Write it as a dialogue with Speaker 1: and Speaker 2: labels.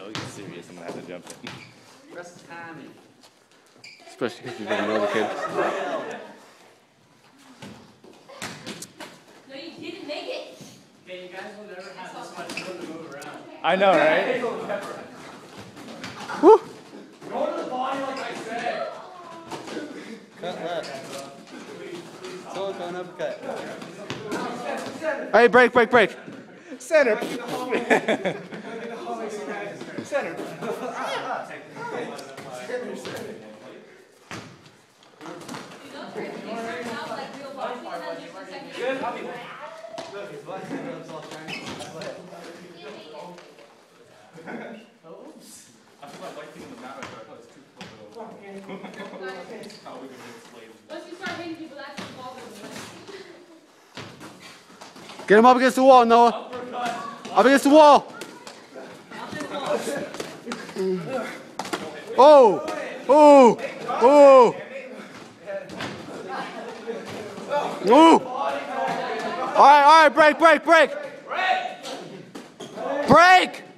Speaker 1: know he's serious, I'm gonna have to jump in.
Speaker 2: Rest timing.
Speaker 1: Especially because you didn't know the kid.
Speaker 3: No, you didn't make it.
Speaker 2: Okay, you guys will never have this much room to move around.
Speaker 1: I know, right?
Speaker 2: Woo! Go to the body like I said.
Speaker 4: Cut left. Someone going uppercut.
Speaker 1: Hey, break. Center. Center. I feel like white people matter, but I thought it's too
Speaker 3: Once you start hitting people, that's the ball goes away.
Speaker 4: Get him up against the wall, Noah. Up against the wall. Oh! Oh! Oh! Oh! All right, break. Break!